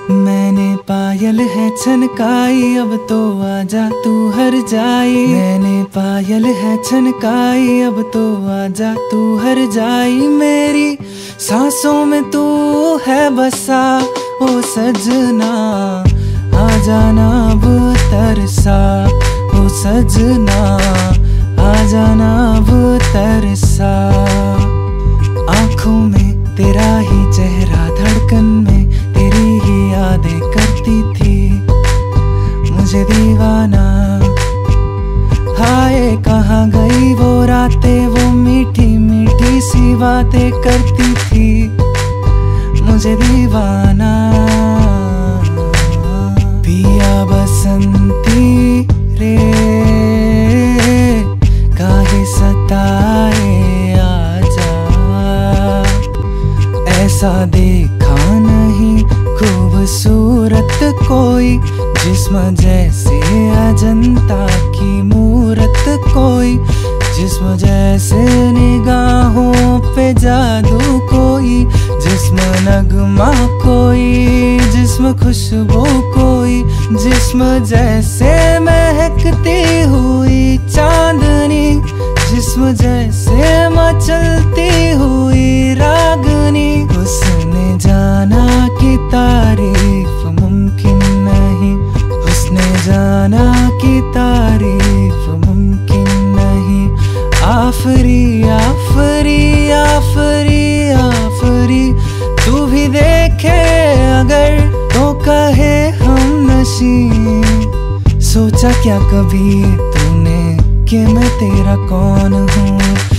मैंने पायल है छनकाई, अब तो आजा तू हर जाई। मैंने पायल है छनकाई, अब तो आजा तू हर जाई। मेरी सांसों में तू है बसा ओ सजना, आ जाना अब तरसा ओ सजना, आ जाना अब तरसा। आँखों में तेरा ही चेहरा, धड़कन में तेरी ही यादें करती थी मुझे दीवाना। हाय कहाँ गई वो रातें, वो मीठी मीठी सी बातें करती थी मुझे दीवाना। पिया बसंती रे काहे सताए आजा, ऐसा देखा नहीं खूबसूरत कोई, जिस्म जैसे अजंता की मूरत कोई, जिस्म जैसे निगाहों पे जादू कोई, जिस्म नगमा कोई, जिस्म खुशबू कोई, जिस्म जैसे महकती हुई चांदनी, जिस्म जैसे मचलती हुई रागनी। उसने जाना कि तारीफ मुमकिन नहीं, उसने जाना कि तारीफ मुमकिन नहीं। आफरी आफरी आफरी आफरी, तू भी देखे अगर तो कहे हम नशी। सोचा क्या कभी तूने कि मैं तेरा कौन हूँ,